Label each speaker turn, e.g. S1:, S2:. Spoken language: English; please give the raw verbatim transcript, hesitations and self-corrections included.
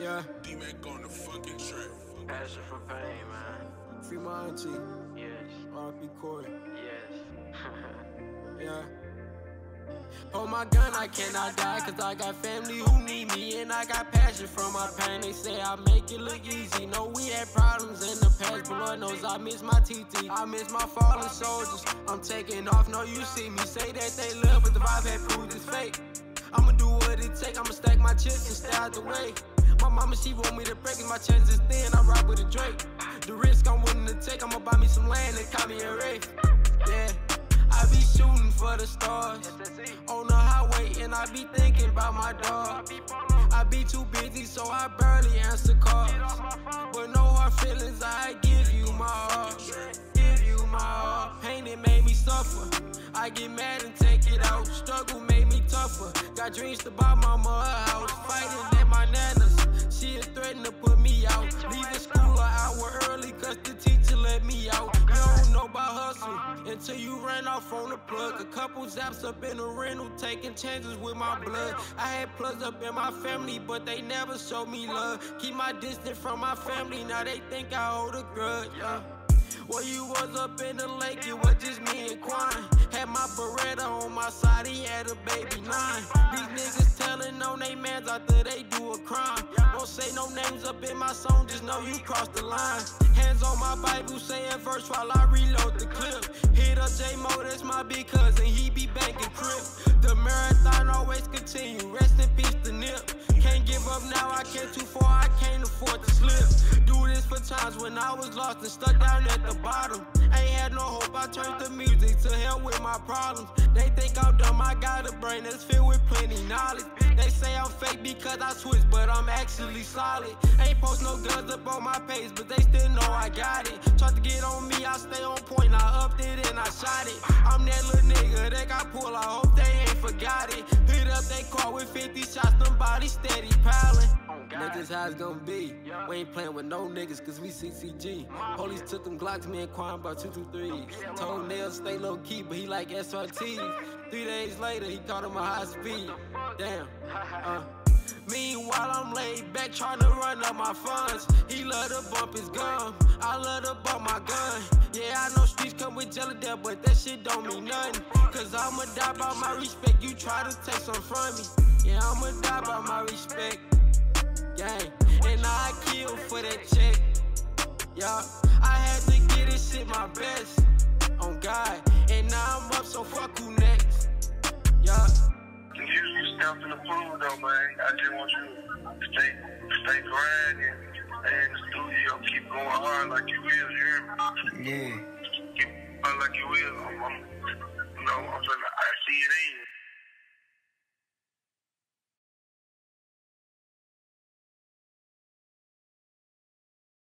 S1: Yeah.
S2: D-Mac on the fucking track.
S3: Passion for pain, man.
S1: Free my auntie.
S3: Yes.
S1: R P Corey.
S3: Yes.
S1: Yeah. Hold my gun, I cannot die, cause I got family who need me, and I got passion from my pain. They say I make it look easy. No, we had problems in the past, but Lord knows I miss my T T. I miss my fallen soldiers. I'm taking off, no, you see me. Say that they love, but the vibe had proved it's fake. I'ma do what it take, I'ma stack my chips and stay out the way. My mama, she want me to break it, my chances thin, I rock with a Drake. The risk I'm willing to take, I'ma buy me some land and call me a Wraith. Yeah, I be shooting for the stars on the highway, and I be thinking about my dog. I be too busy, so I barely answer calls. But no hard feelings, I give you my heart. Give you my heart. Pain, it made me suffer. I get mad and take it out. Struggle made me tougher. Got dreams to buy mama a house. Fighting at my nana's. She is threatening to put me out. Leaving school an hour early cause the teacher let me out. You don't know about hustle until you ran off on the plug. A couple zaps up in the rental, taking chances with my blood. I had plugs up in my family, but they never showed me love. Keep my distance from my family, now they think I hold a grudge. Yeah. Well, you was up in the lake, it was just me and Quan. Had my Beretta on my side, he had a baby nine. These niggas telling on they mans after they do a crime. Won't say no names up in my song, just know you crossed the line. Hands on my Bible, saying verse while I reload the clip. Hit up J-Mo, that's my big cousin, he be banking crib. The marathon always continue, rest in peace the nip. Can't give up now, I came too far, I can't afford to slip. Do this for times when I was lost and stuck down at the bottom. Ain't had no hope, I turned to music to help with my problems. They think I'm dumb, I got a brain that's filled with plenty knowledge. They say I'm fake because I switch, but I'm actually solid. Ain't post no guns up on my page, but they still know I got it. Tried to get on me, I stay on point, I upped it and I shot it. I'm that little nigga that got pulled, I hope they ain't forgot it. Hit up they car with fifty shots, them bodies steady piling. Niggas how it's gonna be. We ain't playing with no niggas cause we C C G. Police took them Glocks, me and Quan about two two threes. Told Nails stay low key, but he like S R Ts. Three days later, he caught him a high speed. Damn. Uh. Meanwhile, I'm laid back trying to run up my funds. He love to bump his gum, I love to bump my gun. Yeah, I know streets come with jelly there, but that shit don't mean nothing. Cause I'ma die by my respect, you try to take some from me. Yeah, I'ma die by my respect. Gang, and I kill for that check. Yeah, I had to get this shit my best. On God, and now I'm up, so fuck who next. Yeah.
S4: You, you stepped in the pool though, man. I just want you to stay, stay grinding, stay in the studio, keep going hard like you will. You hear me?
S1: Yeah.
S4: Keep hard like you will. I'm, I'm, you know, I'm saying, I see it